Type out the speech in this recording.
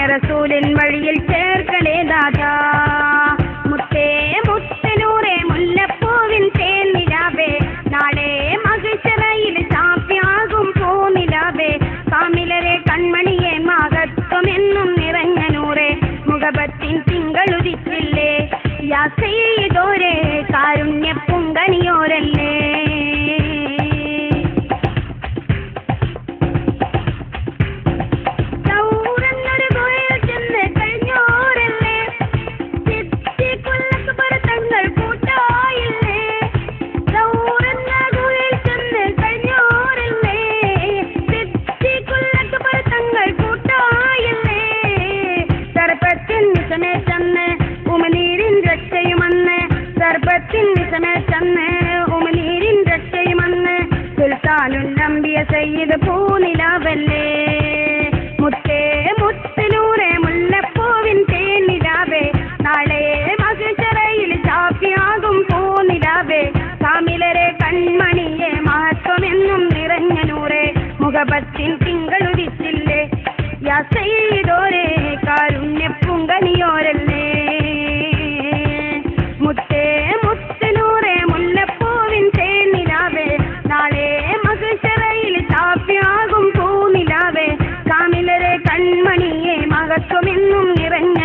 റസൂലിൻ വഴിയിൽ ചേർക്കണേ ദാദാ. മുത്തേ മുത്തനൂറേ മുല്ലപ്പൂവിൻ തേനിലാവേ, നാളെ മഹിഷറയിൽ സാഫ്യാകും പൂനിലാവേ. കാമിലരെ കൺമണിയെ മഹത്വമെന്നും നിറഞ്ഞ നൂറേ, മുഖപത്തിൻ തിങ്കളുദിച്ചില്ലേ യാ സയ്യിദോരേ, കാരുണ്യ പുങ്കണിയോരല്ലേ. സുൽത്താനുല്ലംബിയ സയ്യിദ് പൂനിലാവല്ലേ. മുത്തേ മുത്തനൂറേ മുല്ലപ്പൂവിൻ തേനിലാവേ, നാളെ മഹിഷറയിൽ സാഫിയാകും പൂനിലാവേ. കാമിലരെ കൺമണിയെ മഹത്വമെന്നും നിറഞ്ഞ നൂറേ, മുഖപത്തിൻ തിങ്കളുദിച്ചില്ലേ യാ സയ്യിദോരേ, കാരുണ്യ പുങ്കണിയോരല്ലേ. മുത്തേ മുത്തനൂറേ മുല്ലപ്പൂവിൻ തേനിലാവേ, നാളെ മഹിഷറയിൽ സാഫ്യാകും പൂനിലാവേ. കാമിലരെ കൺമണിയെ മഹത്വമെന്നും നിറഞ്ഞ